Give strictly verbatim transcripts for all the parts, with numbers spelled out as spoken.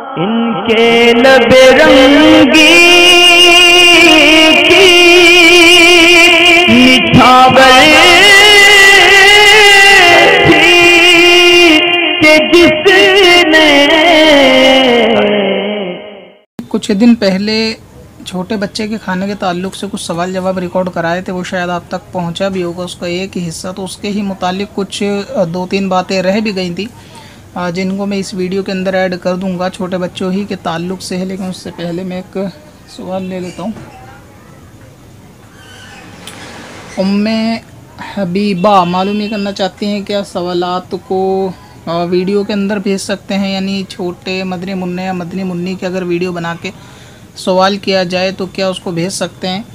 इनके लबे रंगी की निछावर थी कि जिसने कुछ दिन पहले छोटे बच्चे के खाने के ताल्लुक से कुछ सवाल जवाब रिकॉर्ड कराए थे, वो शायद आप तक पहुंचा भी होगा उसका एक ही हिस्सा। तो उसके ही मुतालिक कुछ दो तीन बातें रह भी गई थी जिनको मैं इस वीडियो के अंदर ऐड कर दूंगा। छोटे बच्चों ही के ताल्लुक से है, लेकिन उससे पहले मैं एक सवाल ले लेता हूँ। उम्मे हबीबा मालूम ये करना चाहती हैं क्या सवालात को वीडियो के अंदर भेज सकते हैं, यानी छोटे मदनी मुन्ने या मदनी मुन्नी के अगर वीडियो बना के सवाल किया जाए तो क्या उसको भेज सकते हैं।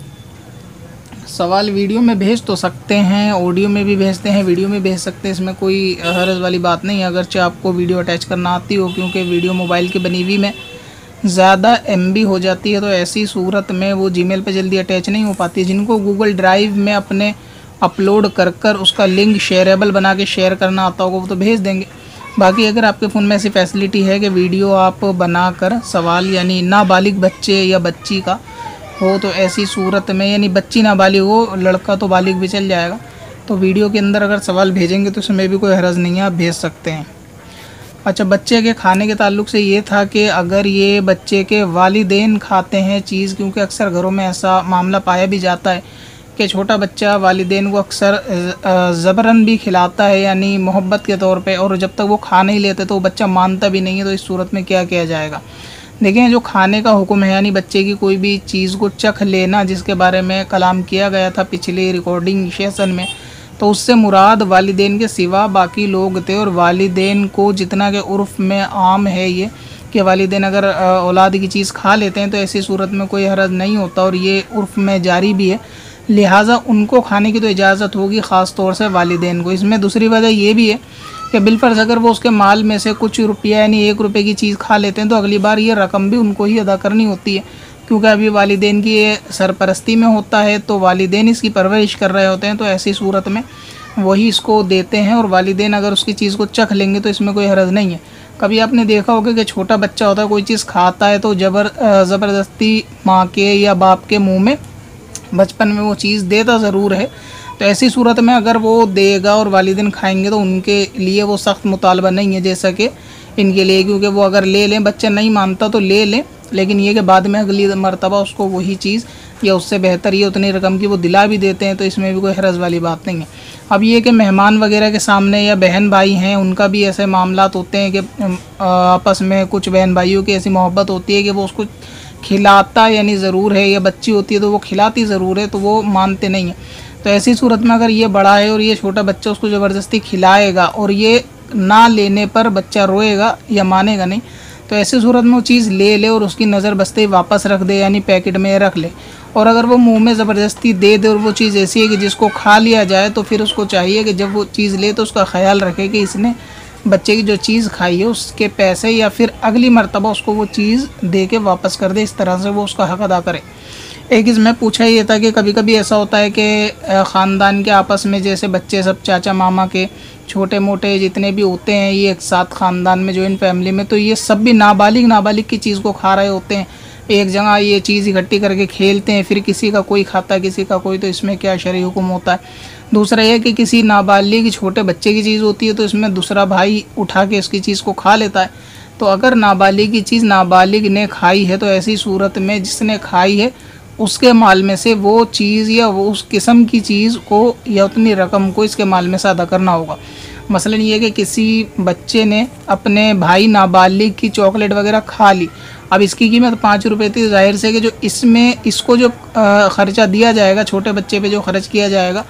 सवाल वीडियो में भेज तो सकते हैं, ऑडियो में भी भेजते हैं, वीडियो में भेज सकते हैं, इसमें कोई हर्ज वाली बात नहीं है अगरचे आपको वीडियो अटैच करना आती हो, क्योंकि वीडियो मोबाइल की बनी हुई में ज़्यादा एम बी हो जाती है, तो ऐसी सूरत में वो जीमेल पे जल्दी अटैच नहीं हो पाती। जिनको गूगल ड्राइव में अपने अपलोड कर कर उसका लिंक शेयरेबल बना के शेयर करना आता होगा वो तो भेज देंगे। बाकी अगर आपके फ़ोन में ऐसी फैसिलिटी है कि वीडियो आप बनाकर सवाल यानी नाबालिग बच्चे या बच्ची का हो, तो ऐसी सूरत में यानी बच्ची नाबालिग हो, लड़का तो बालिग भी चल जाएगा, तो वीडियो के अंदर अगर सवाल भेजेंगे तो उसमें भी कोई हरज नहीं है, आप भेज सकते हैं। अच्छा, बच्चे के खाने के ताल्लुक से ये था कि अगर ये बच्चे के वालिदैन खाते हैं चीज़, क्योंकि अक्सर घरों में ऐसा मामला पाया भी जाता है कि छोटा बच्चा वालिदैन को अक्सर ज़बरन भी खिलाता है, यानी मोहब्बत के तौर पे, और जब तक वो खा नहीं लेते तो वो बच्चा मानता भी नहीं है। तो इस सूरत में क्या किया जाएगा? देखिए, जो खाने का हुक्म है यानी बच्चे की कोई भी चीज़ को चख लेना, जिसके बारे में कलाम किया गया था पिछले रिकॉर्डिंग सेशन में, तो उससे मुराद वालिदैन के सिवा बाकी लोग थे। और वालिदैन को जितना के उर्फ़ में आम है ये कि वालिदैन अगर औलाद की चीज़ खा लेते हैं तो ऐसी सूरत में कोई हरज नहीं होता, और ये उर्फ़ में जारी भी है, लिहाजा उनको खाने की तो इजाज़त होगी, ख़ास तौर से वालिदैन को। इसमें दूसरी वजह ये भी है कि बिलफर्ज़ अगर वो उसके माल में से कुछ रुपया यानी एक रुपये की चीज़ खा लेते हैं तो अगली बार ये रकम भी उनको ही अदा करनी होती है, क्योंकि अभी वालिदैन की ये सरपरस्ती में होता है, तो वालिदैन इसकी परवरिश कर रहे होते हैं, तो ऐसी सूरत में वही इसको देते हैं। और वालिदैन अगर उसकी चीज़ को चख लेंगे तो इसमें कोई हरज नहीं है। कभी आपने देखा होगा कि छोटा बच्चा होता है, कोई चीज़ खाता है तो जबर ज़बरदस्ती माँ के या बाप के मुँह में बचपन में वो चीज़ देता ज़रूर है, तो ऐसी सूरत में अगर वो देगा और वालिदैन खाएंगे तो उनके लिए वो सख्त मुतालबा नहीं है जैसा कि इनके लिए, क्योंकि वो अगर ले लें, बच्चा नहीं मानता तो ले लें, लेकिन ये कि बाद में अगली मर्तबा उसको वही चीज़ या उससे बेहतर ये उतनी रकम की वो दिला भी देते हैं, तो इसमें भी कोई हरज वाली बात नहीं है। अब ये कि मेहमान वगैरह के सामने या बहन भाई हैं, उनका भी ऐसे मामलात होते हैं कि आपस में कुछ बहन भाइयों की ऐसी मोहब्बत होती है कि वो उसको खिलाता यानी ज़रूर है, या बच्ची होती है तो वो खिलाती ज़रूर है, तो वो मानते नहीं हैं। तो ऐसी सूरत में अगर ये बड़ा है और ये छोटा बच्चा उसको ज़बरदस्ती खिलाएगा और ये ना लेने पर बच्चा रोएगा या मानेगा नहीं, तो ऐसी सूरत में वो चीज़ ले ले और उसकी नज़र बसते ही वापस रख दे, यानी पैकेट में रख ले। और अगर वो मुंह में ज़बरदस्ती दे दे और वो चीज़ ऐसी है कि जिसको खा लिया जाए, तो फिर उसको चाहिए कि जब वो चीज़ ले तो उसका ख्याल रखे कि इसने बच्चे की जो चीज़ खाई है उसके पैसे या फिर अगली मर्तबा उसको वो चीज़ दे के वापस कर दे, इस तरह से वो उसका हक़ अदा करे। एक इसमें पूछा ये था कि कभी कभी ऐसा होता है कि ख़ानदान के आपस में जैसे बच्चे सब चाचा मामा के छोटे मोटे जितने भी होते हैं ये एक साथ ख़ानदान में जॉइंट फैमिली में, तो ये सब भी नाबालिग नाबालिग की चीज़ को खा रहे होते हैं, एक जगह ये चीज़ इकट्ठी करके खेलते हैं, फिर किसी का कोई खाता है किसी का कोई, तो इसमें क्या शरई हुक्म होता है। दूसरा यह कि किसी नाबालिग छोटे बच्चे की चीज़ होती है तो इसमें दूसरा भाई उठा के इसकी चीज़ को खा लेता है, तो अगर नाबालिग की चीज़ नाबालिग ने खाई है तो ऐसी सूरत में जिसने खाई है उसके माल में से वो चीज़ या वो उस किस्म की चीज़ को या उतनी रकम को इसके माल में से अदा करना होगा। मसलन ये कि किसी बच्चे ने अपने भाई नाबालिग की चॉकलेट वगैरह खा ली, अब इसकी कीमत पाँच रुपये थी, जाहिर से कि जो इसमें इसको जो ख़र्चा दिया जाएगा छोटे बच्चे पे जो खर्च किया जाएगा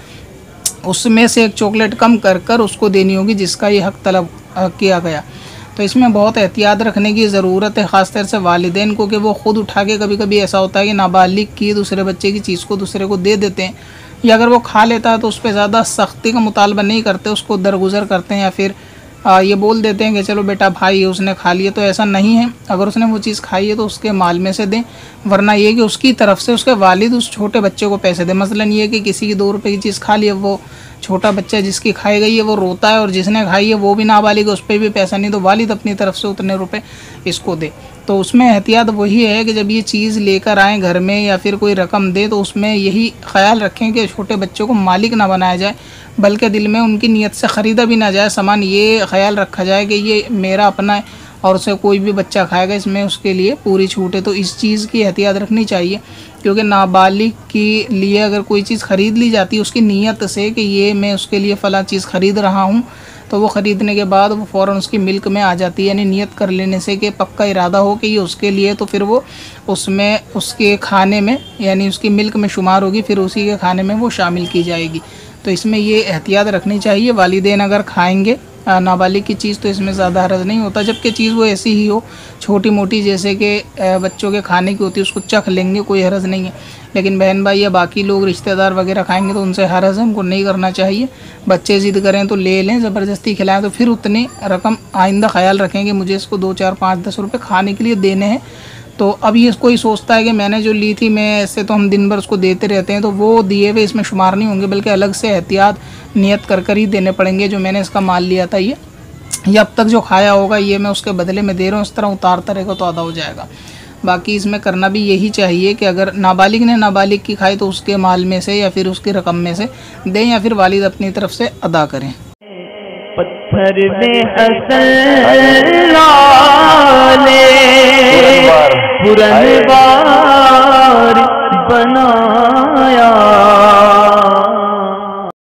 उसमें से एक चॉकलेट कम कर कर उसको देनी होगी जिसका ये हक़ तलब किया गया। तो इसमें बहुत एहतियात रखने की ज़रूरत है, ख़ासतौर से वालिदैन को, कि वो ख़ुद उठा के कभी कभी ऐसा होता है कि नाबालिग की दूसरे बच्चे की चीज़ को दूसरे को दे देते हैं, या अगर वो खा लेता है तो उस पर ज़्यादा सख्ती का मुतालबा नहीं करते, उसको दरगुजर करते हैं या फिर आ, ये बोल देते हैं कि चलो बेटा भाई उसने खा लिया। तो ऐसा नहीं है, अगर उसने वो चीज़ खाई है तो उसके माल में से दें, वरना ये कि उसकी तरफ से उसके वालिद उस छोटे बच्चे को पैसे दें। मसलन ये कि किसी की दो रुपये की चीज़ खा ली, वो छोटा बच्चा जिसकी खाई गई है वो रोता है और जिसने खाई है वो भी नाबालिग, उस पर भी पैसा नहीं, तो वालिद अपनी तरफ से उतने रुपए इसको दे। तो उसमें एहतियात वही है कि जब ये चीज़ लेकर आएँ घर में या फिर कोई रकम दे तो उसमें यही ख्याल रखें कि छोटे बच्चों को मालिक ना बनाया जाए, बल्कि दिल में उनकी नीयत से ख़रीदा भी ना जाए सामान, ये ख्याल रखा जाए कि ये मेरा अपना है और उसे कोई भी बच्चा खाएगा इसमें उसके लिए पूरी छूट है। तो इस चीज़ की एहतियात रखनी चाहिए, क्योंकि नाबालिग के लिए अगर कोई चीज़ ख़रीद ली जाती है उसकी नीयत से कि ये मैं उसके लिए फ़लाँ चीज़ ख़रीद रहा हूँ, तो वो ख़रीदने के बाद वो फ़ौरन उसकी मिल्क में आ जाती है। यानी नियत कर लेने से कि पक्का इरादा हो कि ये उसके लिए, तो फिर वो उसमें उसके खाने में यानी उसकी मिल्क में शुमार होगी, फिर उसी के खाने में वो शामिल की जाएगी। तो इसमें ये एहतियात रखनी चाहिए। वालिदैन अगर खाएंगे नाबालिग की चीज़ तो इसमें ज़्यादा हर्ज नहीं होता, जबकि चीज़ वो ऐसी ही हो छोटी मोटी जैसे कि बच्चों के खाने की होती है उसको चख लेंगे, कोई हर्ज नहीं है। लेकिन बहन भाई या बाकी लोग रिश्तेदार वगैरह खाएंगे तो उनसे हर्ज है, उनको नहीं करना चाहिए। बच्चे ज़िद करें तो ले लें, ज़बरदस्ती खिलाएं तो फिर उतनी रकम आइंदा ख्याल रखें कि मुझे इसको दो चार पाँच दस रुपये खाने के लिए देने हैं। तो अब ये कोई सोचता है कि मैंने जो ली थी मैं ऐसे तो हम दिन भर उसको देते रहते हैं, तो वो दिए हुए इसमें शुमार नहीं होंगे, बल्कि अलग से एहतियात नियत कर कर ही देने पड़ेंगे। जो मैंने इसका माल लिया था ये या अब तक जो खाया होगा ये मैं उसके बदले में दे रहा हूँ, इस तरह उतारता रहेगा तो अदा हो जाएगा। बाकी इसमें करना भी यही चाहिए कि अगर नाबालिग ने नाबालिग की खाई तो उसके माल में से या फिर उसकी रकम में से दें या फिर वालिद अपनी तरफ से अदा करें। पत्थर में हसन लाले पुरनवार